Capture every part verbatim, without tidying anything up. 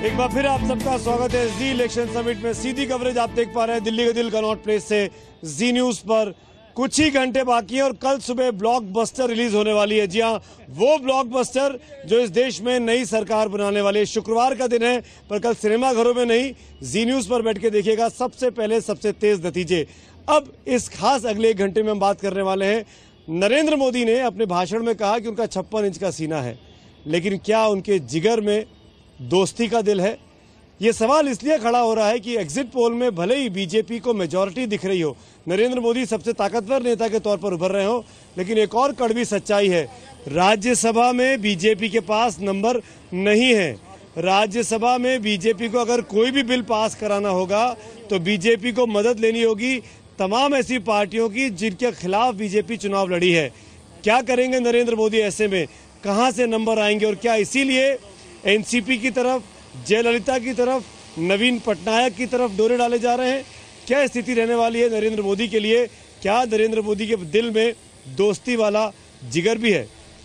एक बार फिर आप सबका स्वागत है जी इलेक्शन समिट में। सीधी कवरेज आप देख पा रहे हैं दिल्ली के दिल कनॉट प्लेस से जी न्यूज पर। कुछ ही घंटे बाकी हैं और कल सुबह ब्लॉकबस्टर रिलीज होने वाली है। जी हाँ, वो ब्लॉकबस्टर जो इस देश में नई सरकार बनाने वाली है। शुक्रवार का दिन है, पर कल सिनेमा घरों में नहीं, जी न्यूज पर बैठ के देखिएगा सबसे पहले सबसे तेज नतीजे। अब इस खास अगले एक घंटे में हम बात करने वाले हैं। नरेंद्र मोदी ने अपने भाषण में कहा कि उनका छप्पन इंच का सीना है, लेकिन क्या उनके जिगर में दोस्ती का दिल है? ये सवाल इसलिए खड़ा हो रहा है कि एग्जिट पोल में भले ही बीजेपी को मेजॉरिटी दिख रही हो, नरेंद्र मोदी सबसे ताकतवर नेता के तौर पर उभर रहे हो, लेकिन एक और कड़वी सच्चाई है, राज्यसभा में बीजेपी के पास नंबर नहीं है। राज्यसभा में बीजेपी को अगर कोई भी बिल पास कराना होगा तो बीजेपी को मदद लेनी होगी तमाम ऐसी पार्टियों की जिनके खिलाफ बीजेपी चुनाव लड़ी है। क्या करेंगे नरेंद्र मोदी ऐसे में? कहां से नंबर आएंगे? और क्या इसीलिए एनसीपी की तरफ, जयललिता की तरफ, नवीन पटनायक की तरफ डोरे डाले जा रहे हैं? क्या स्थिति रहने वाली है नरेंद्र मोदी के लिए? क्या नरेंद्र मोदी के दिल में दोस्ती वाला जिगर भी है?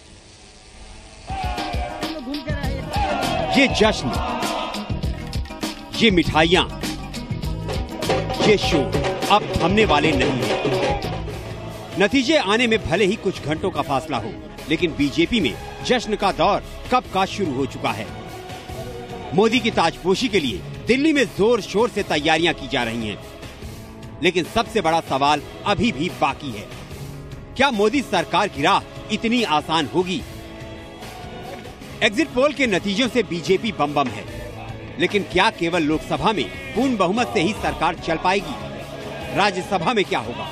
ये जश्न, ये मिठाइयां, ये शोर अब थमने वाले नहीं है। नतीजे आने में भले ही कुछ घंटों का फासला हो, लेकिन बीजेपी में जश्न का दौर कब का शुरू हो चुका है। मोदी की ताजपोशी के लिए दिल्ली में जोर शोर से तैयारियां की जा रही हैं, लेकिन सबसे बड़ा सवाल अभी भी बाकी है, क्या मोदी सरकार की राह इतनी आसान होगी? एग्जिट पोल के नतीजों से बीजेपी बम बम है, लेकिन क्या केवल लोकसभा में पूर्ण बहुमत से ही सरकार चल पाएगी? राज्यसभा में क्या होगा?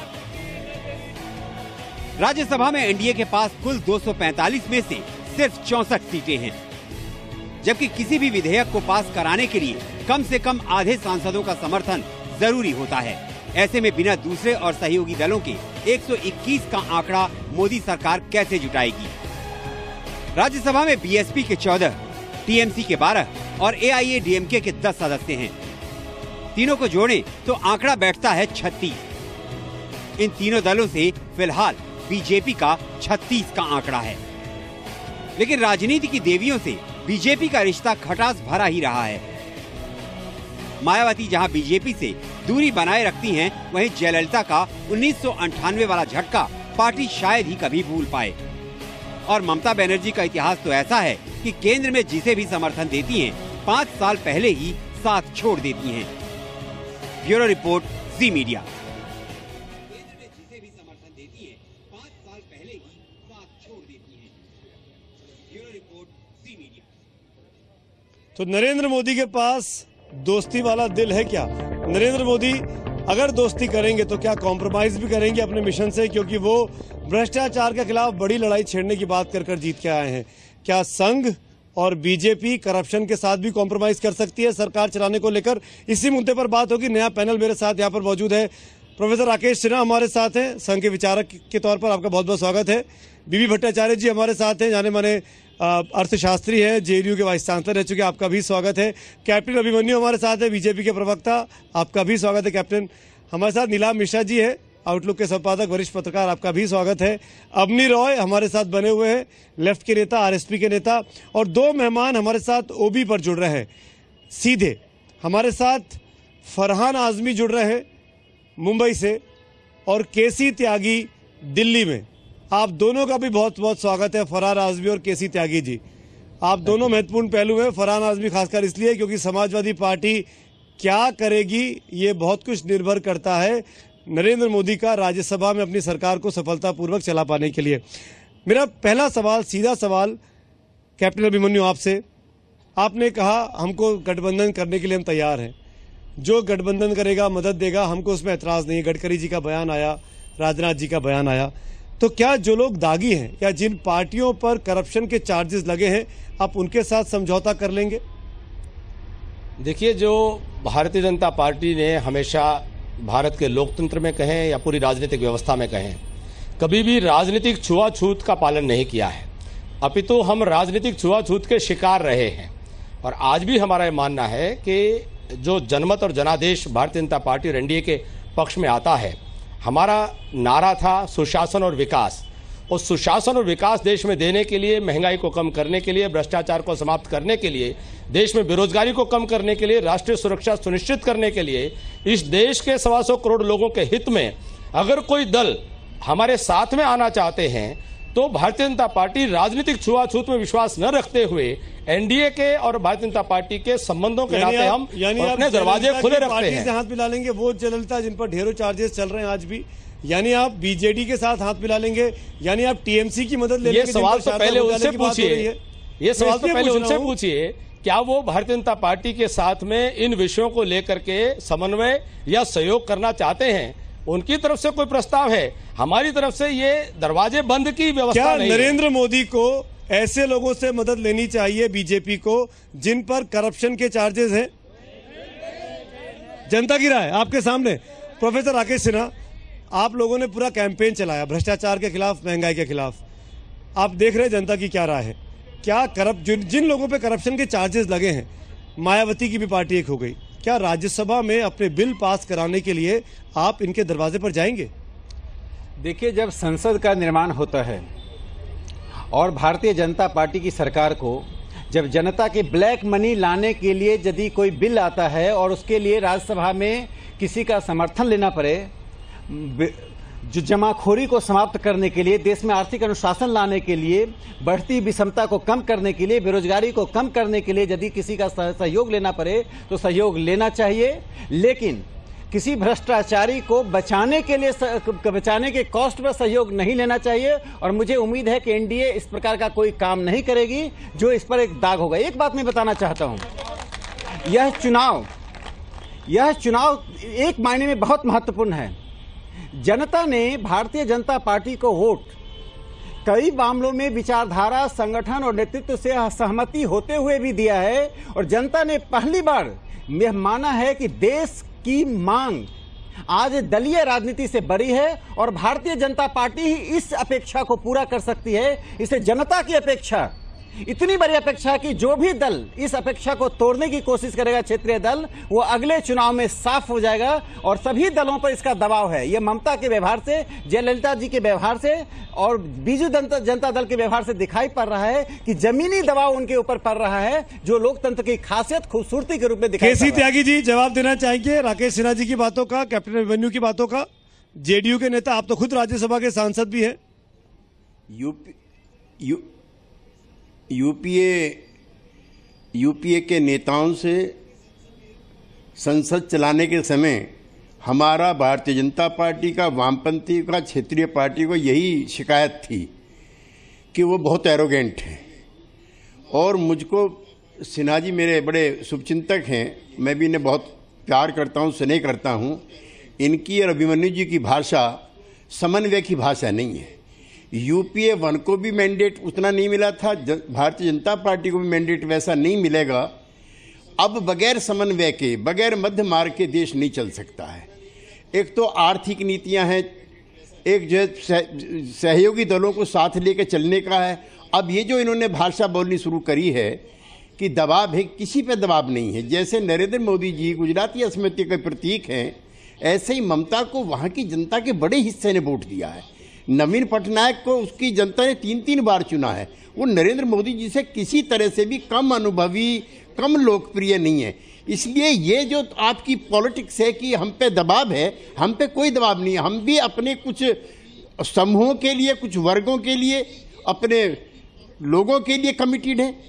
राज्यसभा में एनडीए के पास कुल दो सौ पैंतालीस में से सिर्फ चौसठ सीटें हैं, जबकि किसी भी विधेयक को पास कराने के लिए कम से कम आधे सांसदों का समर्थन जरूरी होता है। ऐसे में बिना दूसरे और सहयोगी दलों के एक सौ इक्कीस का आंकड़ा मोदी सरकार कैसे जुटाएगी? राज्यसभा में बीएसपी के चौदह, टीएमसी के बारह और एआईएडीएमके के दस सदस्य हैं। तीनों को जोड़ें तो आंकड़ा बैठता है छत्तीस। इन तीनों दलों से फिलहाल बीजेपी का छत्तीस का आंकड़ा है, लेकिन राजनीति की देवियों से बीजेपी का रिश्ता खटास भरा ही रहा है। मायावती जहां बीजेपी से दूरी बनाए रखती हैं, वहीं जयललिता का उन्नीस सौ अंठानवे वाला झटका पार्टी शायद ही कभी भूल पाए। और ममता बनर्जी का इतिहास तो ऐसा है कि केंद्र में जिसे भी समर्थन देती हैं, पाँच साल पहले ही साथ छोड़ देती हैं। Bureau report, Zee media. तो नरेंद्र मोदी के पास दोस्ती वाला दिल है क्या? नरेंद्र मोदी अगर दोस्ती करेंगे तो क्या कॉम्प्रोमाइज भी करेंगे अपने मिशन से? क्योंकि वो भ्रष्टाचार के खिलाफ बड़ी लड़ाई छेड़ने की बात कर कर जीत के आए हैं। क्या संघ और बीजेपी करप्शन के साथ भी कॉम्प्रोमाइज कर सकती है सरकार चलाने को लेकर? इसी मुद्दे पर बात होगी। नया पैनल मेरे साथ यहाँ पर मौजूद है। प्रोफेसर राकेश सिन्हा हमारे साथ हैं, संघ के विचारक के तौर पर आपका बहुत बहुत स्वागत है। बीबी भट्टाचार्य जी हमारे साथ हैं, जाने माने अर्थशास्त्री है, जेएनयू के वाइस चांसलर रह चुके, आपका भी स्वागत है। कैप्टन अभिमन्यु हमारे साथ है, बीजेपी के प्रवक्ता, आपका भी स्वागत है कैप्टन। हमारे साथ नीलाम मिश्रा जी है, आउटलुक के संपादक, वरिष्ठ पत्रकार, आपका भी स्वागत है। अवनी रॉय हमारे साथ बने हुए हैं, लेफ्ट के नेता, आरएसपी के नेता। और दो मेहमान हमारे साथ ओबी पर जुड़ रहे हैं सीधे। हमारे साथ फरहान आजमी जुड़ रहे हैं मुंबई से, और केसी त्यागी दिल्ली में। आप दोनों का भी बहुत बहुत स्वागत है, फरहान आजमी और केसी त्यागी जी। आप दोनों महत्वपूर्ण पहलू हैं। फरहान आजमी खासकर इसलिए क्योंकि समाजवादी पार्टी क्या करेगी ये बहुत कुछ निर्भर करता है नरेंद्र मोदी का राज्यसभा में अपनी सरकार को सफलतापूर्वक चला पाने के लिए। मेरा पहला सवाल, सीधा सवाल कैप्टन अभिमन्यु आपसे। आपने कहा हमको गठबंधन करने के लिए हम तैयार हैं, जो गठबंधन करेगा मदद देगा, हमको उसमें एतराज नहीं है। गडकरी जी का बयान आया, राजनाथ जी का बयान आया। तो क्या जो लोग दागी हैं या जिन पार्टियों पर करप्शन के चार्जेस लगे हैं, आप उनके साथ समझौता कर लेंगे? देखिए, जो भारतीय जनता पार्टी ने हमेशा भारत के लोकतंत्र में कहें या पूरी राजनीतिक व्यवस्था में कहें, कभी भी राजनीतिक छुआछूत का पालन नहीं किया है। अपितु तो हम राजनीतिक छुआछूत के शिकार रहे हैं। और आज भी हमारा ये मानना है कि जो जनमत और जनादेश भारतीय जनता पार्टी और एनडीए के पक्ष में आता है, हमारा नारा था सुशासन और विकास, और सुशासन और विकास देश में देने के लिए, महंगाई को कम करने के लिए, भ्रष्टाचार को समाप्त करने के लिए, देश में बेरोजगारी को कम करने के लिए, राष्ट्रीय सुरक्षा सुनिश्चित करने के लिए, इस देश के सवा सौ करोड़ लोगों के हित में अगर कोई दल हमारे साथ में आना चाहते हैं तो भारतीय जनता पार्टी राजनीतिक छुआछूत में विश्वास न रखते हुए एनडीए के और भारतीय जनता पार्टी के संबंधों के नाते हम अपने दरवाजे खुले रखते हैं। हाथ मिला लेंगे वो जयललिता जिन पर ढेरों चार्जेस चल रहे हैं आज भी, यानी आप बीजेडी के साथ हाथ मिला लेंगे, यानी आप टीएमसी की मदद ले लेंगे? ये सवाल तो पहले उनसे पूछिए, ये सवाल तो पहले उनसे पूछिए, क्या वो भारतीय जनता पार्टी के साथ में इन विषयों को लेकर के समन्वय या सहयोग करना चाहते हैं? उनकी तरफ से कोई प्रस्ताव है, हमारी तरफ से ये दरवाजे बंद की व्यवस्था नहीं है। नरेंद्र मोदी को ऐसे लोगों से मदद लेनी चाहिए बीजेपी को जिन पर करप्शन के चार्जेस हैं? जनता की राय आपके सामने। प्रोफेसर राकेश सिन्हा, आप लोगों ने पूरा कैंपेन चलाया भ्रष्टाचार के खिलाफ, महंगाई के खिलाफ, आप देख रहे हैं जनता की क्या राय है? क्या करप्ट जिन, जिन लोगों पे करप्शन के चार्जेस लगे हैं, मायावती की भी पार्टी एक हो गई, क्या राज्यसभा में अपने बिल पास कराने के लिए आप इनके दरवाजे पर जाएंगे? देखिए, जब संसद का निर्माण होता है और भारतीय जनता पार्टी की सरकार को जब जनता के ब्लैक मनी लाने के लिए यदि कोई बिल आता है और उसके लिए राज्यसभा में किसी का समर्थन लेना पड़े, जो जमाखोरी को समाप्त करने के लिए, देश में आर्थिक अनुशासन लाने के लिए, बढ़ती विषमता को कम करने के लिए, बेरोजगारी को कम करने के लिए यदि किसी का सहयोग लेना पड़े तो सहयोग लेना चाहिए, लेकिन किसी भ्रष्टाचारी को बचाने के लिए, बचाने के कॉस्ट पर सहयोग नहीं लेना चाहिए। और मुझे उम्मीद है कि एनडीए इस प्रकार का कोई काम नहीं करेगी जो इस पर एक दाग होगा। एक बात मैं बताना चाहता हूं, यह चुनाव यह चुनाव एक मायने में बहुत महत्वपूर्ण है। जनता ने भारतीय जनता पार्टी को वोट कई मामलों में विचारधारा, संगठन और नेतृत्व से सहमति होते हुए भी दिया है, और जनता ने पहली बार यह माना है कि देश की मांग आज दलीय राजनीति से बड़ी है और भारतीय जनता पार्टी ही इस अपेक्षा को पूरा कर सकती है। इसे जनता की अपेक्षा इतनी बड़ी अपेक्षा कि जो भी दल इस अपेक्षा को तोड़ने की कोशिश करेगा, क्षेत्रीय दल, वो अगले चुनाव में साफ हो जाएगा। और सभी दलों पर इसका दबाव है। ये ममता के व्यवहार से, जयललिता जी के व्यवहार से और बीजू जनता दल के व्यवहार से दिखाई पड़ रहा है कि जमीनी दबाव उनके ऊपर पड़ रहा है, जो लोकतंत्र की खासियत, खूबसूरती के रूप में दिखाई। केसी त्यागी जी जवाब देना चाहेंगे राकेश सिन्हा जी की बातों का, कैप्टन अभिमन्यु की बातों का? जेडीयू के नेता, आप तो खुद राज्यसभा के सांसद भी हैं। यूपी यू यूपीए यूपीए के नेताओं से संसद चलाने के समय हमारा भारतीय जनता पार्टी का, वामपंथी का, क्षेत्रीय पार्टी को यही शिकायत थी कि वो बहुत एरोगेंट हैं। और मुझको सिन्हा जी मेरे बड़े शुभचिंतक हैं, मैं भी इन्हें बहुत प्यार करता हूँ, स्नेह करता हूँ। इनकी और अभिमन्यु जी की भाषा समन्वय की भाषा नहीं है। यूपीए वन को भी मैंडेट उतना नहीं मिला था, भारतीय जनता पार्टी को भी मैंडेट वैसा नहीं मिलेगा। अब बगैर समन्वय के, बगैर मध्य मार्ग के देश नहीं चल सकता है। एक तो आर्थिक नीतियां हैं, एक जो है सहयोगी दलों को साथ लेकर चलने का है। अब ये जो इन्होंने भाषा बोलनी शुरू करी है कि दबाव है, किसी पे दबाव नहीं है। जैसे नरेंद्र मोदी जी गुजराती अस्मिता के प्रतीक हैं, ऐसे ही ममता को वहाँ की जनता के बड़े हिस्से ने वोट दिया है। नवीन पटनायक को उसकी जनता ने तीन तीन बार चुना है। वो नरेंद्र मोदी जी से किसी तरह से भी कम अनुभवी, कम लोकप्रिय नहीं है। इसलिए ये जो आपकी पॉलिटिक्स है कि हम पे दबाव है, हम पे कोई दबाव नहीं है। हम भी अपने कुछ समूहों के लिए, कुछ वर्गों के लिए, अपने लोगों के लिए कमिटेड है।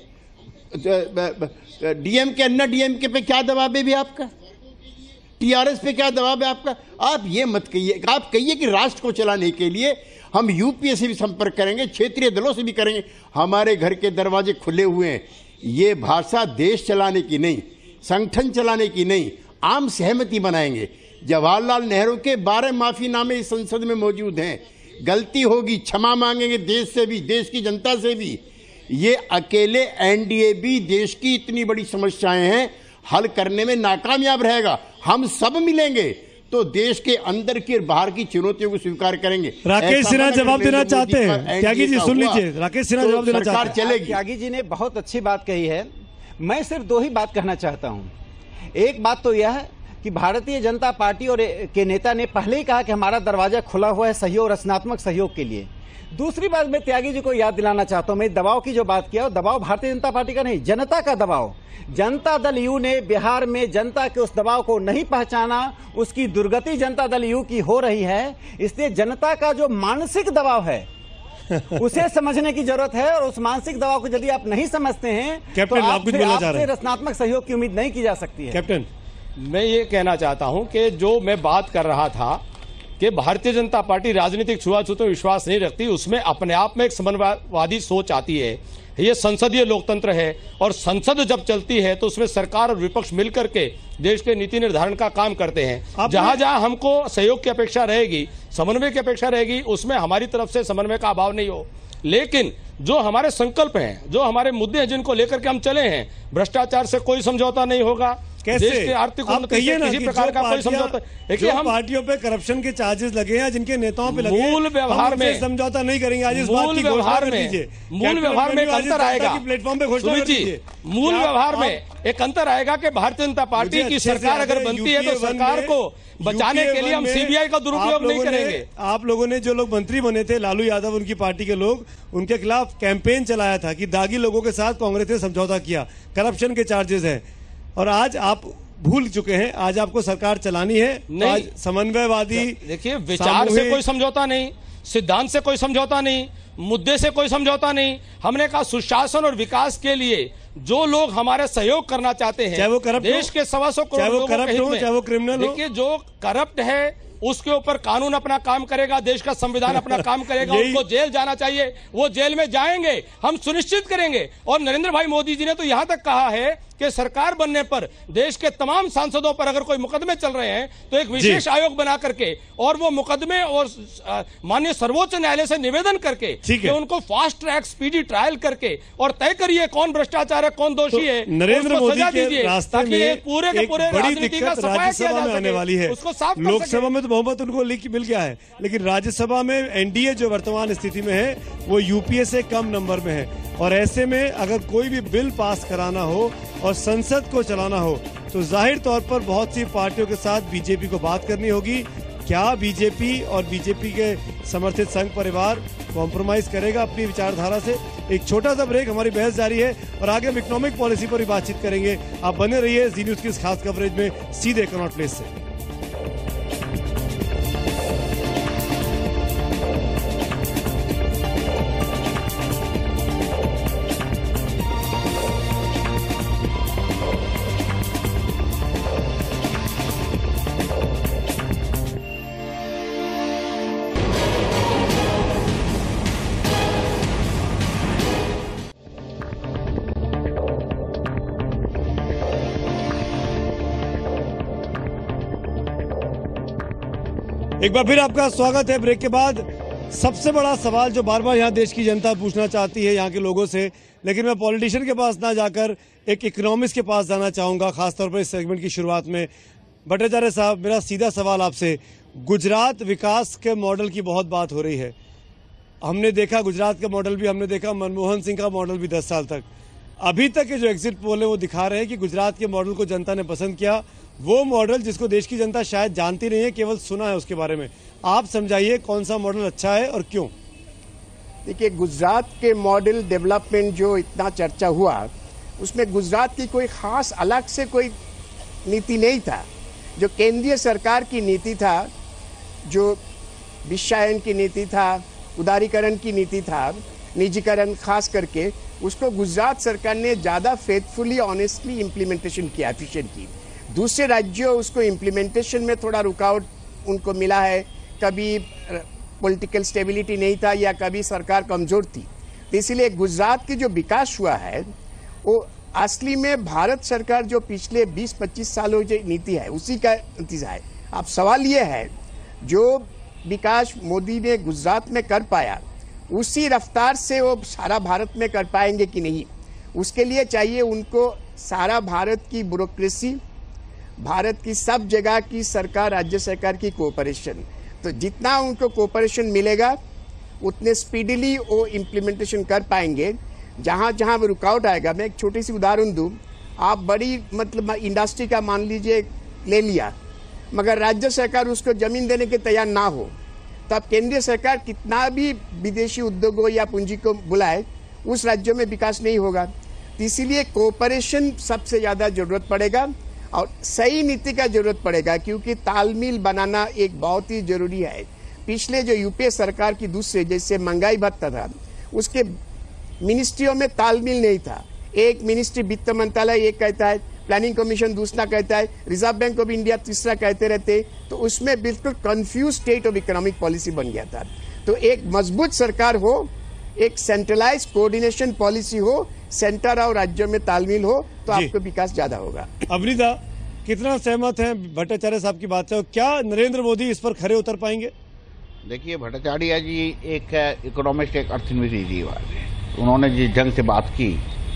डीएम के, अन्ना डीएम के पे क्या दबाव है भी आपका? टीआरएस पे क्या दबाव है आपका? आप ये मत कहिए, आप कहिए कि राष्ट्र को चलाने के लिए हम यूपीए से भी संपर्क करेंगे, क्षेत्रीय दलों से भी करेंगे, हमारे घर के दरवाजे खुले हुए हैं। ये भाषा देश चलाने की नहीं, संगठन चलाने की नहीं, आम सहमति बनाएंगे। जवाहरलाल नेहरू के बारह माफीनामे इस संसद में मौजूद हैं। गलती होगी क्षमा मांगेंगे, देश से भी, देश की जनता से भी। ये अकेले एनडीए भी देश की इतनी बड़ी समस्याएं हैं हल करने में नाकामयाब रहेगा। हम सब मिलेंगे तो देश के अंदर की और बाहर की चुनौतियों को स्वीकार करेंगे। राकेश सिन्हा जवाब देना चाहते हैं। त्यागी जी सुन लीजिए, राकेश सिन्हा जवाब देना चाहते हैं। चलेगी। त्यागी जी ने बहुत अच्छी बात कही है। मैं सिर्फ दो ही बात कहना चाहता हूं। एक बात तो यह है कि भारतीय जनता पार्टी और के नेता ने पहले ही कहा कि हमारा दरवाजा खुला हुआ है सहयोग, रचनात्मक सहयोग के लिए। दूसरी बात मैं त्यागी जी को याद दिलाना चाहता हूं, मैं दबाव की जो बात किया, दबाव भारतीय जनता पार्टी का नहीं, जनता का दबाव। जनता दल यू ने बिहार में जनता के उस दबाव को नहीं पहचाना, उसकी दुर्गति जनता दल यू की हो रही है। इसलिए जनता का जो मानसिक दबाव है उसे समझने की जरूरत है, और उस मानसिक दबाव को यदि आप नहीं समझते हैं तो आपसे आपसे रचनात्मक सहयोग की उम्मीद नहीं की जा सकती है। कैप्टन, मैं ये कहना चाहता हूं कि जो मैं बात कर रहा था कि भारतीय जनता पार्टी राजनीतिक छुआछूत में विश्वास नहीं रखती, उसमें अपने आप में एक समन्वयवादी सोच आती है। ये संसदीय लोकतंत्र है, और संसद जब चलती है तो उसमें सरकार और विपक्ष मिलकर के देश के नीति निर्धारण का काम करते हैं। जहां जहां हमको सहयोग की अपेक्षा रहेगी, समन्वय की अपेक्षा रहेगी, उसमें हमारी तरफ से समन्वय का अभाव नहीं हो। लेकिन जो हमारे संकल्प हैं, जो हमारे मुद्दे हैं, जिनको लेकर के हम चले हैं, भ्रष्टाचार से कोई समझौता नहीं होगा, कैसे? देश के आर्थिक आप उन्नति कहिए से ना किसी कि प्रकार जो का कोई समझौता। देखिए, हम पार्टियों पे करप्शन के चार्जेस लगे हैं, जिनके नेताओं पे लगे हैं, मूल व्यवहार में समझौता नहीं करेंगे। आज इस बात की घोषणा कर दीजिए। मूल व्यवहार में एक अंतर आएगा, प्लेटफॉर्म पे घोषणा कर दीजिए। मूल व्यवहार में एक अंतर आएगा कि भारतीय जनता पार्टी की सरकार अगर बनती है तो सरकार को बचाने के लिए हम सीबीआई का दुरुपयोग नहीं करेंगे। आप लोगों ने, जो लोग मंत्री बने थे, लालू यादव उनकी पार्टी के लोग, उनके खिलाफ कैंपेन चलाया था कि दागी लोगों के साथ कांग्रेस ने समझौता किया, करप्शन के चार्जेस हैं, और आज आप भूल चुके हैं। आज आपको सरकार चलानी है, आज समन्वयवादी। देखिए, विचार से कोई समझौता नहीं, सिद्धांत से कोई समझौता नहीं, मुद्दे से कोई समझौता नहीं। हमने कहा सुशासन और विकास के लिए जो लोग हमारे सहयोग करना चाहते हैं, चाहे वो करप्ट देश के सवा सौ करोड़ चाहे वो लोगों के करप्ट हित हो, में, चाहे वो क्रिमिनल हो। देखिए, जो करप्ट है उसके ऊपर कानून अपना काम करेगा, देश का संविधान अपना काम करेगा। उनको जेल जाना चाहिए, वो जेल में जाएंगे, हम सुनिश्चित करेंगे। और नरेंद्र भाई मोदी जी ने तो यहां तक कहा है कि सरकार बनने पर देश के तमाम सांसदों पर अगर कोई मुकदमे चल रहे हैं तो एक विशेष आयोग बना करके, और वो मुकदमे और माननीय सर्वोच्च न्यायालय से निवेदन करके कि उनको फास्ट ट्रैक स्पीडी ट्रायल करके और तय करिए कौन भ्रष्टाचार है, कौन दोषी तो है, नरेंद्र मोदी के रास्ते में पूरे के पूरे बड़ी दिक्कत राज्यसभा में आने वाली है। उसको साफ लोकसभा में तो बहुमत उनको मिल गया है, लेकिन राज्यसभा में एनडीए जो वर्तमान स्थिति में है वो यूपीए से कम नंबर में है। और ऐसे में अगर कोई भी बिल पास कराना हो और संसद को चलाना हो तो जाहिर तौर पर बहुत सी पार्टियों के साथ बीजेपी को बात करनी होगी। क्या बीजेपी और बीजेपी के समर्थित संघ परिवार कॉम्प्रोमाइज करेगा अपनी विचारधारा से? एक छोटा सा ब्रेक, हमारी बहस जारी है और आगे हम इकोनॉमिक पॉलिसी पर भी बातचीत करेंगे। आप बने रहिए जी न्यूज की इस खास कवरेज में सीधे कनॉट प्लेस से। एक बार फिर आपका स्वागत है ब्रेक के बाद। सबसे बड़ा सवाल जो बार बार यहाँ देश की जनता पूछना चाहती है यहाँ के लोगों से, लेकिन मैं पॉलिटिशियन के पास ना जाकर एक इकोनॉमिस्ट के पास जाना चाहूंगा, खासतौर पर इस सेगमेंट की शुरुआत में। भट्टाचार्य साहब, मेरा सीधा सवाल आपसे, गुजरात विकास के मॉडल की बहुत बात हो रही है। हमने देखा गुजरात का मॉडल भी, हमने देखा मनमोहन सिंह का मॉडल भी दस साल तक। अभी तक के जो एग्जिट पोल है वो दिखा रहे हैं कि गुजरात के मॉडल को जनता ने पसंद किया, वो मॉडल जिसको देश की जनता शायद जानती नहीं है, केवल सुना है उसके बारे में। आप समझाइए कौन सा मॉडल अच्छा है और क्यों? देखिए, गुजरात के मॉडल डेवलपमेंट जो इतना चर्चा हुआ, उसमें गुजरात की कोई खास अलग से कोई नीति नहीं था। जो केंद्रीय सरकार की नीति था, जो विश्वायन की नीति था, उदारीकरण की नीति था, निजीकरण खास करके, उसको गुजरात सरकार ने ज़्यादा फेथफुली ऑनेस्टली इम्प्लीमेंटेशन किया, एफिशिएंट की। दूसरे राज्यों उसको इम्प्लीमेंटेशन में थोड़ा रुकावट उनको मिला है, कभी पॉलिटिकल स्टेबिलिटी नहीं था या कभी सरकार कमज़ोर थी। तो इसीलिए गुजरात की जो विकास हुआ है वो असली में भारत सरकार जो पिछले बीस पच्चीस सालों जो नीति है उसी का नतीजा है। अब सवाल ये है, जो विकास मोदी ने गुजरात में कर पाया उसी रफ्तार से वो सारा भारत में कर पाएंगे कि नहीं, उसके लिए चाहिए उनको सारा भारत की ब्यूरोक्रेसी, भारत की सब जगह की सरकार, राज्य सरकार की कोऑपरेशन। तो जितना उनको कोऑपरेशन मिलेगा उतने स्पीडीली वो इम्प्लीमेंटेशन कर पाएंगे। जहाँ जहाँ रुकावट आएगा, मैं एक छोटी सी उदाहरण दूँ, आप बड़ी मतलब इंडस्ट्री का मान लीजिए ले लिया, मगर राज्य सरकार उसको जमीन देने के तैयार ना हो, तब केंद्रीय सरकार कितना भी विदेशी उद्योगों या पूंजी को बुलाए, उस राज्यों में विकास नहीं होगा। तो इसीलिए कोऑपरेशन सबसे ज्यादा जरूरत पड़ेगा और सही नीति का जरूरत पड़ेगा, क्योंकि तालमेल बनाना एक बहुत ही जरूरी है। पिछले जो यूपीए सरकार की दूसरे, जैसे महंगाई भत्ता था, उसके मिनिस्ट्रियों में तालमेल नहीं था। एक मिनिस्ट्री वित्त मंत्रालय एक कहता है, प्लानिंग कमीशन दूसरा कहता है, रिजर्व बैंक ऑफ इंडिया तीसरा कहते रहते, तो उसमें बिल्कुल confuse state of economic policy बन गया था। तो एक मजबूत सरकार हो, एक सेंट्रलाइज कोऑर्डिनेशन पॉलिसी हो, सेंटर और राज्यों में तालमेल हो, तो आपको विकास ज्यादा होगा। अवनीता, कितना सहमत हैं भट्टाचार्य साहब की बात से? क्या नरेंद्र मोदी इस पर खरे उतर पाएंगे? देखिए, भट्टाचार्य जी एक इकोनॉमिस्ट, एक अर्थनीति जी है, उन्होंने जिस ढंग से बात की,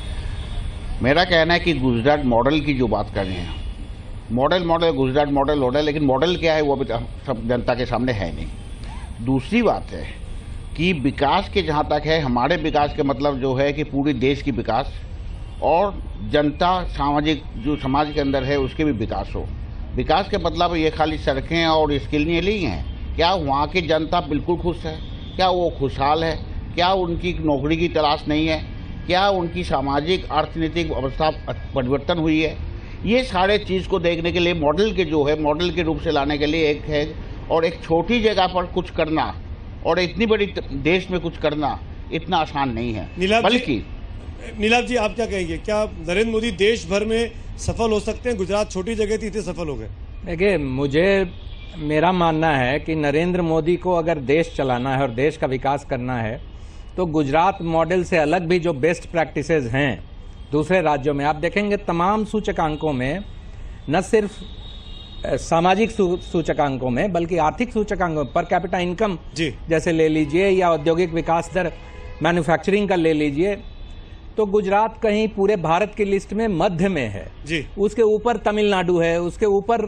मेरा कहना है कि गुजरात मॉडल की जो बात कर रहे हैं, model model Gujarat model model, लेकिन मॉडल क्या है वो अभी सब जनता के सामने है नहीं। दूसरी बात है कि विकास के जहाँ तक है, हमारे विकास के मतलब जो है कि पूरे देश की विकास और जनता, सामाजिक जो समाज के अंदर है उसके भी विकास हो। विकास के मतलब ये खाली सड़कें और इसके लिए नहीं हैं। क्या वहाँ की जनता बिल्कुल खुश है? क्या वो खुशहाल है? क्या उनकी नौकरी की तलाश नहीं है? क्या उनकी सामाजिक अर्थनीतिक अवस्था परिवर्तन हुई है? ये सारे चीज़ को देखने के लिए मॉडल के जो है, मॉडल के रूप से लाने के लिए एक है, और एक छोटी जगह पर कुछ करना और इतनी बड़ी देश में कुछ करना इतना आसान नहीं है। बल्कि नीलाभ जी, आप क्या कहेंगे? क्या नरेंद्र मोदी देश भर में सफल हो सकते हैं? गुजरात छोटी जगह थी, इतने सफल हो गए। देखिए, मुझे मेरा मानना है कि नरेंद्र मोदी को अगर देश चलाना है और देश का विकास करना है, तो गुजरात मॉडल से अलग भी जो बेस्ट प्रैक्टिसेस हैं दूसरे राज्यों में, आप देखेंगे तमाम सूचकांकों में, न सिर्फ सामाजिक सूचकांकों में बल्कि आर्थिक सूचकांकों, पर कैपिटा इनकम जैसे ले लीजिए या औद्योगिक विकास दर, मैन्युफैक्चरिंग का ले लीजिए, तो गुजरात कहीं पूरे भारत की लिस्ट में मध्य में है जी। उसके ऊपर तमिलनाडु है, उसके ऊपर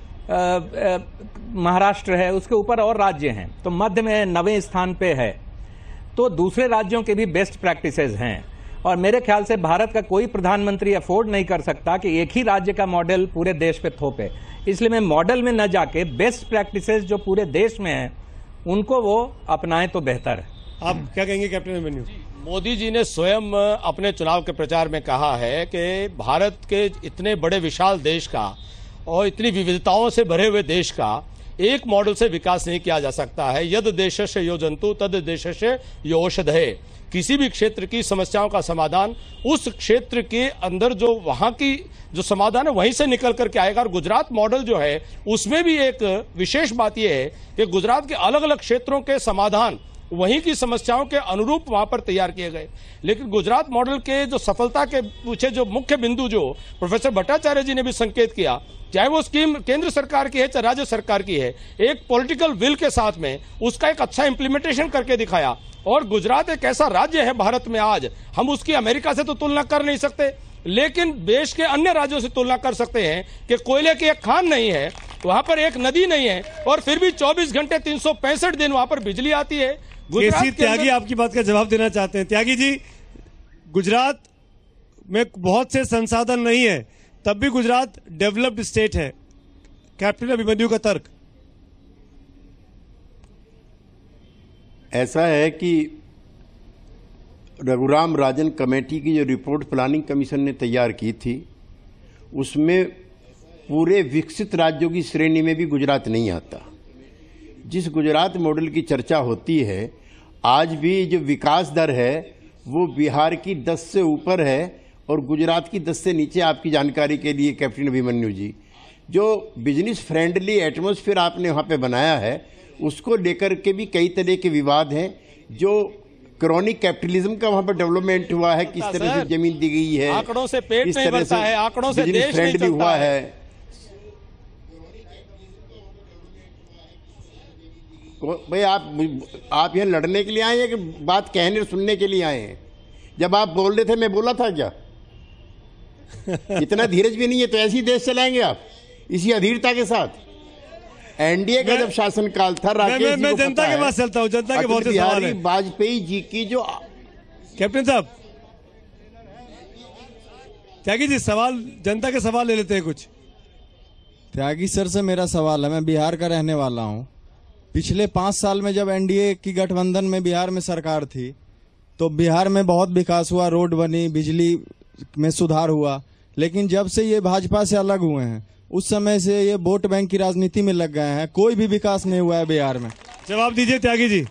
महाराष्ट्र है, उसके ऊपर और राज्य हैं, तो मध्य में नवें स्थान पे है। तो दूसरे राज्यों के भी बेस्ट प्रैक्टिसेस हैं, और मेरे ख्याल से भारत का कोई प्रधानमंत्री अफोर्ड नहीं कर सकता कि एक ही राज्य का मॉडल पूरे देश पे थोपे। इसलिए मैं मॉडल में न जाके बेस्ट प्रैक्टिसेस जो पूरे देश में हैं उनको वो अपनाएं तो बेहतर है। आप क्या कहेंगे कैप्टन अभिमन्यु? मोदी जी ने स्वयं अपने चुनाव के प्रचार में कहा है कि भारत के इतने बड़े विशाल देश का और इतनी विविधताओं से भरे हुए देश का एक मॉडल से विकास नहीं किया जा सकता है। यद देशस्य यो जंतु तद देशस्य यो औषधये। किसी भी क्षेत्र की समस्याओं का समाधान उस क्षेत्र के अंदर जो वहां की जो समाधान है वहीं से निकल करके आएगा। और गुजरात मॉडल जो है उसमें भी एक विशेष बात यह है कि गुजरात के अलग अलग क्षेत्रों के समाधान वहीं की समस्याओं के अनुरूप वहां पर तैयार किए गए। लेकिन गुजरात मॉडल के जो सफलता के पीछे जो मुख्य बिंदु जो प्रोफेसर भट्टाचार्य जी ने भी संकेत किया, चाहे वो स्कीम केंद्र सरकार की है चाहे राज्य सरकार की है, एक पॉलिटिकल विल के साथ में उसका एक अच्छा इंप्लीमेंटेशन करके दिखाया। और गुजरात एक ऐसा राज्य है भारत में, आज हम उसकी अमेरिका से तो तुलना कर नहीं सकते, लेकिन देश के अन्य राज्यों से तुलना कर सकते हैं कि कोयले की एक खान नहीं है, वहां पर एक नदी नहीं है, और फिर भी चौबीस घंटे तीन सौ पैंसठ दिन वहां पर बिजली आती है। केसी त्यागी आपकी बात का जवाब देना चाहते हैं। त्यागी जी, गुजरात में बहुत से संसाधन नहीं है, तब भी गुजरात डेवलप्ड स्टेट है। कैप्टन अभिमन्यु का तर्क ऐसा है कि रघुराम राजन कमेटी की जो रिपोर्ट प्लानिंग कमीशन ने तैयार की थी, उसमें पूरे विकसित राज्यों की श्रेणी में भी गुजरात नहीं आता। जिस गुजरात मॉडल की चर्चा होती है, आज भी जो विकास दर है वो बिहार की दस से ऊपर है और गुजरात की दस से नीचे। आपकी जानकारी के लिए कैप्टन अभिमन्यु जी, जो बिजनेस फ्रेंडली एटमॉस्फेयर आपने वहाँ पे बनाया है, उसको लेकर के भी कई तरह के विवाद हैं। जो क्रॉनिक कैपिटलिज्म का वहाँ पर डेवलपमेंट हुआ है, किस तरह से जमीन दी गई है, आंकड़ों से पेट नहीं भरता है, आंकड़ों से देश नहीं चलता हुआ है। भाई आप आप यहाँ लड़ने के लिए आए हैं कि बात कहने और सुनने के लिए आए हैं? जब आप बोल रहे थे मैं बोला था क्या? इतना धीरज भी नहीं है तो ऐसे ही देश चलाएंगे आप इसी अधीरता के साथ? एनडीए का जब शासनकाल था, राकेश मैं, मैं, मैं जनता के पास चलता हूँ, जनता के बहुत से सवाल हैं। वाजपेयी जी की जो कैप्टन साहब, त्यागी जी सवाल, जनता के सवाल ले लेते हैं कुछ। त्यागी सर से मेरा सवाल है, मैं बिहार का रहने वाला हूँ। पिछले पांच साल में जब एनडीए की गठबंधन में बिहार में सरकार थी तो बिहार में बहुत विकास हुआ, रोड बनी, बिजली में सुधार हुआ। लेकिन जब से ये भाजपा से अलग हुए हैं उस समय से ये वोट बैंक की राजनीति में लग गए हैं, कोई भी विकास नहीं हुआ है बिहार में। जवाब दीजिए त्यागी जी।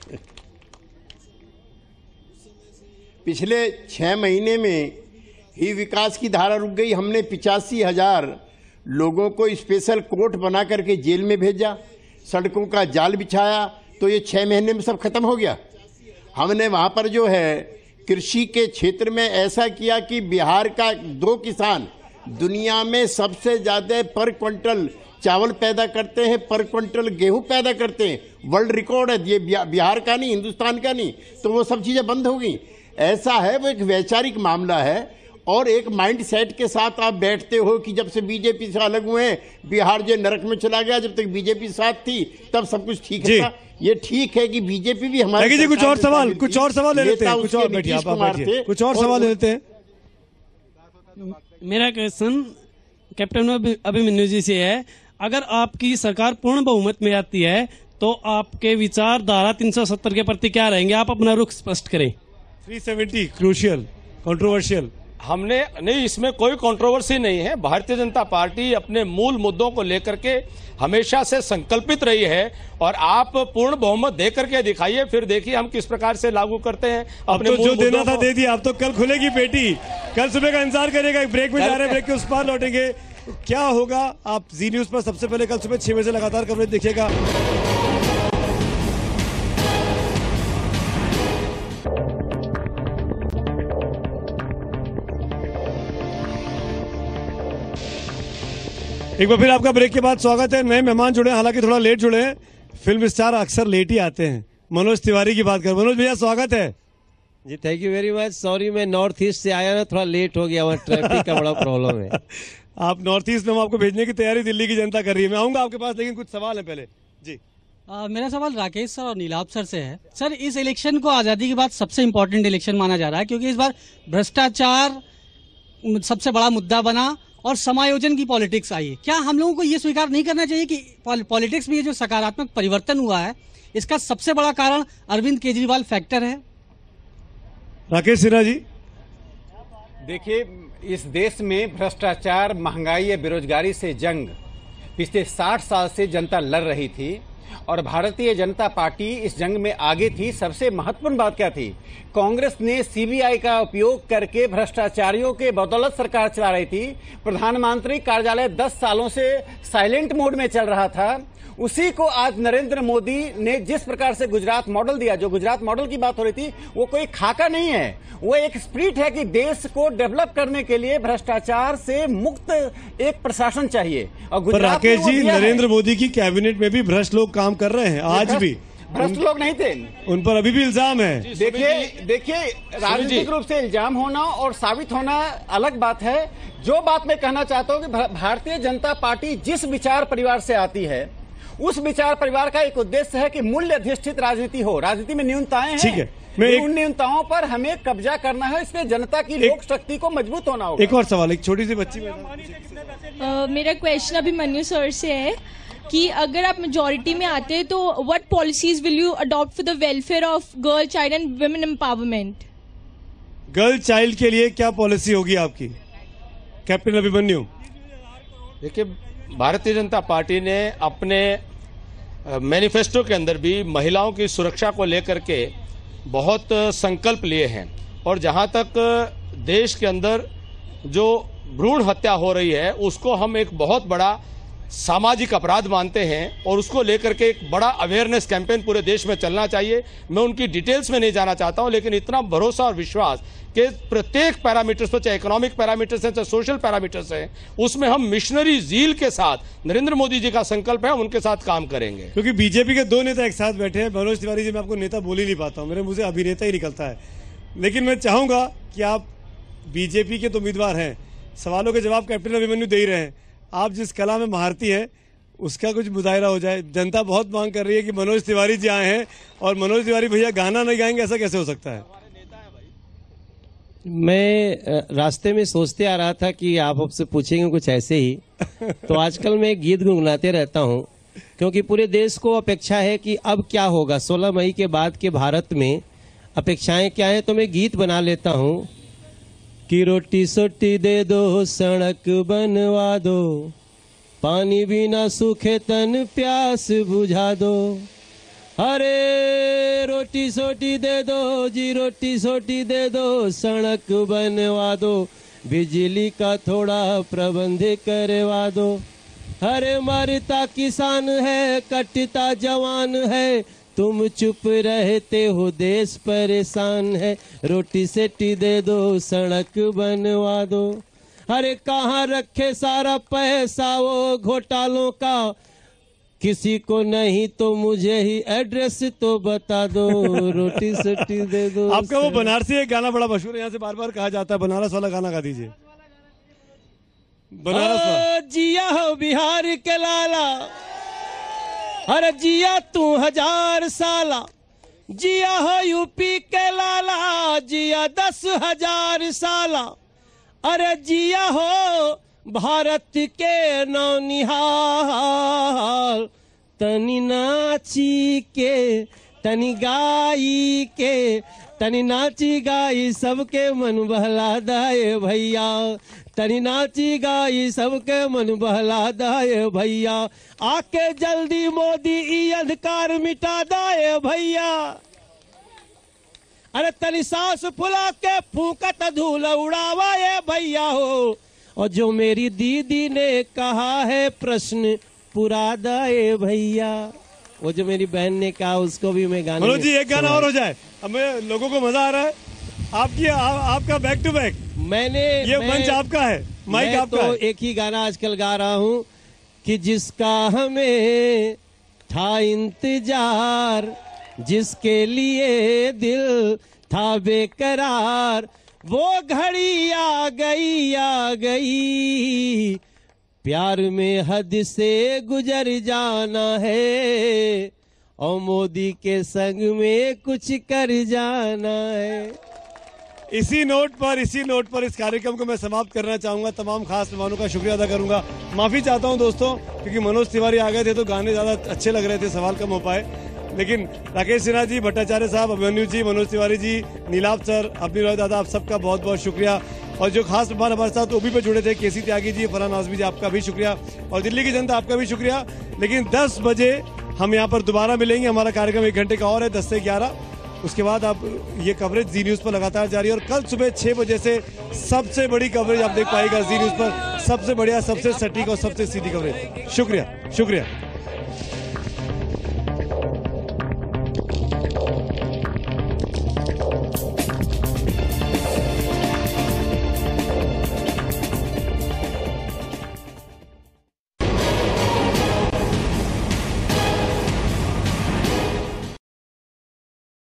पिछले छह महीने में ही विकास की धारा रुक गई। हमने पिचासी हजार लोगों को स्पेशल कोर्ट बना करके जेल में भेजा, सड़कों का जाल बिछाया, तो ये छह महीने में सब खत्म हो गया। हमने वहां पर जो है कृषि के क्षेत्र में ऐसा किया कि बिहार का दो किसान दुनिया में सबसे ज्यादा पर क्विंटल चावल पैदा करते हैं, पर क्विंटल गेहूं पैदा करते हैं। वर्ल्ड रिकॉर्ड है ये, बिहार का नहीं, हिंदुस्तान का नहीं। तो वो सब चीजें बंद हो गई। ऐसा है, वो एक वैचारिक मामला है और एक माइंड सेट के साथ आप बैठते हो कि जब से बीजेपी से अलग हुए बिहार जो नरक में चला गया, जब तक बीजेपी साथ थी तब सब कुछ ठीक था। ये ठीक है कि बीजेपी भी हमारे जी कुछ और सवाल कुछ और सवाल ले लेते हैं, कुछ और बैठिए आप बैठिए, कुछ और सवाल ले लेते हैं। मेरा क्वेश्चन कैप्टन अभिमन्यु जी से है, अगर आपकी सरकार पूर्ण बहुमत में आती है तो आपके विचार धारा तीन सौ सत्तर के प्रति क्या रहेंगे? आप अपना रुख स्पष्ट करें। तीन सौ सत्तर क्रूशियल कंट्रोवर्शियल। हमने नहीं, इसमें कोई कंट्रोवर्सी नहीं है। भारतीय जनता पार्टी अपने मूल मुद्दों को लेकर के हमेशा से संकल्पित रही है और आप पूर्ण बहुमत दे करके दिखाइए, फिर देखिए हम किस प्रकार से लागू करते हैं। अब तो जो देना था दे दिया, अब तो कल खुलेगी पेटी, कल सुबह का इंतजार करेगा। एक ब्रेक में जा रहे हैं, ब्रेक के उस पार लौटेंगे। क्या होगा आप जी न्यूज पर सबसे पहले कल सुबह छह बजे लगातार कवरेज देखिएगा। एक बार फिर आपका ब्रेक के बाद स्वागत है। नए मेहमान जुड़े, हालांकि थोड़ा लेट जुड़े हैं। फिल्म स्टार अक्सर लेट ही आते हैं। मनोज तिवारी की बात कर। मनोज भैया स्वागत है जी। Thank you very much. Sorry मैं नॉर्थ ईस्ट से आया ना, थोड़ा लेट हो गया, वहाँ ट्रैफिक का बड़ा प्रॉब्लम है। आप नॉर्थ ईस्ट में, हम आपको भेजने की तैयारी दिल्ली की जनता कर रही है। मैं आऊंगा आपके पास, लेकिन कुछ सवाल है पहले जी। आ, मेरा सवाल राकेश सर और नीलाभ सर से है। सर, इस इलेक्शन को आजादी के बाद सबसे इम्पोर्टेंट इलेक्शन माना जा रहा है क्योंकि इस बार भ्रष्टाचार सबसे बड़ा मुद्दा बना और समायोजन की पॉलिटिक्स आई है। क्या हम लोगों को ये स्वीकार नहीं करना चाहिए कि पॉलिटिक्स में ये जो सकारात्मक परिवर्तन हुआ है इसका सबसे बड़ा कारण अरविंद केजरीवाल फैक्टर है? राकेश सिन्हा जी। देखिए, इस देश में भ्रष्टाचार, महंगाई या बेरोजगारी से जंग पिछले साठ साल से जनता लड़ रही थी और भारतीय जनता पार्टी इस जंग में आगे थी। सबसे महत्वपूर्ण बात क्या थी? कांग्रेस ने सीबीआई का उपयोग करके भ्रष्टाचारियों के बदौलत सरकार चला रही थी। प्रधानमंत्री कार्यालय दस सालों से साइलेंट मोड में चल रहा था। उसी को आज नरेंद्र मोदी ने जिस प्रकार से गुजरात मॉडल दिया, जो गुजरात मॉडल की बात हो रही थी, वो कोई खाका नहीं है, वो एक स्पिरिट है कि देश को डेवलप करने के लिए भ्रष्टाचार से मुक्त एक प्रशासन चाहिए। और गुजरात राकेश जी, नरेंद्र मोदी की कैबिनेट में भी भ्रष्ट लोग काम कर रहे हैं आज भी। भ्रष्ट लोग नहीं थे, उन पर अभी भी इल्जाम है। देखिए देखिए राजनीतिक रूप से इल्जाम होना और साबित होना अलग बात है। जो बात मैं कहना चाहता हूं कि भारतीय जनता पार्टी जिस विचार परिवार से आती है उस विचार परिवार का एक उद्देश्य है कि मूल्य अधिष्ठित राजनीति हो। राजनीति में न्यूनताएं हैं, ठीक है, मैं उन न्यूनताओं पर हमें कब्जा करना है। इसमें जनता की लोक शक्ति को मजबूत होना होगा। एक और सवाल, एक छोटी सी बच्ची में uh, मेरा क्वेश्चन अभिमन्यु सर से है कि अगर आप मेजोरिटी में आते हैं तो what policies will you adopt for the welfare of girl child and women empowerment? Girl child के लिए क्या पॉलिसी होगी आपकी, कैप्टन अभिमन्यु? देखिए, भारतीय जनता पार्टी ने अपने मैनिफेस्टो के अंदर भी महिलाओं की सुरक्षा को लेकर के बहुत संकल्प लिए हैं और जहां तक देश के अंदर जो भ्रूण हत्या हो रही है उसको हम एक बहुत बड़ा सामाजिक अपराध मानते हैं और उसको लेकर के एक बड़ा अवेयरनेस कैंपेन पूरे देश में चलना चाहिए। मैं उनकी डिटेल्स में नहीं जाना चाहता हूं, लेकिन इतना भरोसा और विश्वास कि प्रत्येक पैरामीटर्स पर, चाहे इकोनॉमिक पैरामीटर्स हैं चाहे सोशल पैरामीटर्स हैं, उसमें हम मिशनरी जील के साथ, नरेंद्र मोदी जी का संकल्प है, उनके साथ काम करेंगे। क्योंकि बीजेपी के दो नेता एक साथ बैठे हैं। मनोज तिवारी जी, मैं आपको नेता बोल ही नहीं पाता हूं, मेरे मुंह से अभिनेता ही निकलता है, लेकिन मैं चाहूंगा कि आप बीजेपी के तो उम्मीदवार हैं, सवालों के जवाब कैप्टन अभिमन्यु दे ही रहे हैं, आप जिस कला में महारती हैं उसका कुछ मुजाहिरा हो जाए। जनता बहुत मांग कर रही है कि मनोज तिवारी जी आए हैं और मनोज तिवारी भैया गाना नहीं गाएंगे, ऐसा कैसे हो सकता है? मैं रास्ते में सोचते आ रहा था कि आप आपसे पूछेंगे कुछ ऐसे ही, तो आजकल मैं गीत गुनगुनाते रहता हूँ क्योंकि पूरे देश को अपेक्षा है कि अब क्या होगा, सोलह मई के बाद के भारत में अपेक्षाएं क्या हैं। तो मैं गीत बना लेता हूं कि रोटी सोटी दे दो, सड़क बनवा दो, पानी बिना सूखे तन प्यास बुझा दो। अरे रोटी सोटी दे दो जी, रोटी सोटी दे दो, सड़क बनवा दो, बिजली का थोड़ा प्रबंध करवा दो। अरे मरता किसान है, कटता जवान है, तुम चुप रहते हो, देश परेशान है, रोटी सेटी दे दो, सड़क बनवा दो। अरे कहाँ रखे सारा पैसा वो घोटालों का, किसी को नहीं तो मुझे ही एड्रेस तो बता दो, रोटी सेटी दे दो। आपका वो बनारसी एक गाना बड़ा मशहूर है, यहाँ से बार बार कहा जाता है, बनारस वाला गाना गा दीजिए। बनारस वाला। जिया हो बिहार के लाला, अरे जिया तू हजार साला, जिया हो यूपी के लाला, जिया दस हजार साला, अरे जिया हो भारत के नौनिहाल, तनी नाची के तनी गाई के, तनी नाची गाई सबके मन बहला दाए भैया, तनी नाची गाई सबके मन बहला दाए भैया, आके जल्दी मोदी ई अंधकार मिटा दाए भैया। अरे तनी सांस फुला के फूकत धूल उड़ावा ये भैया हो, और जो मेरी दीदी ने कहा है प्रश्न पुरा दाए भैया। वो जो मेरी बहन ने कहा उसको भी मैं गाने। मनोज जी एक गाना और हो जाए, अब मैं लोगों को मजा आ रहा है। आपकी आ, आपका बैक टू बैक, मैंने ये मैं, मंच आपका है, माइक आपका तो है। एक ही गाना आजकल गा रहा हूँ कि जिसका हमें था इंतजार, जिसके लिए दिल था बेकरार, वो घड़ी आ गई आ गई, प्यार में हद से गुजर जाना है, और मोदी के संग में कुछ कर जाना है। इसी नोट पर इसी नोट पर इस कार्यक्रम को मैं समाप्त करना चाहूंगा। तमाम खास मेहमानों का शुक्रिया अदा करूंगा। माफी चाहता हूं दोस्तों, क्योंकि मनोज तिवारी आ गए थे तो गाने ज्यादा अच्छे लग रहे थे, सवाल कम हो पाए। लेकिन राकेश सिन्हा जी, भट्टाचार्य साहब, अभिमन्यु जी, मनोज तिवारी जी, नीलाभ सर, अपनी रॉय दादा, आप सबका बहुत बहुत शुक्रिया। और जो खास मेहमान हमारे साथ ओबी पे जुड़े थे, केसी त्यागी जी, फरहान आजमी जी, आपका भी शुक्रिया। और दिल्ली की जनता आपका भी शुक्रिया। लेकिन दस बजे हम यहाँ पर दोबारा मिलेंगे। हमारा कार्यक्रम एक घंटे का और है, दस से ग्यारह। उसके बाद आप ये कवरेज जी न्यूज पर लगातार जारी है, और कल सुबह छह बजे से सबसे बड़ी कवरेज आप देख पाएगा जी न्यूज पर, सबसे बढ़िया, सबसे सटीक और सबसे सीधी कवरेज। शुक्रिया शुक्रिया।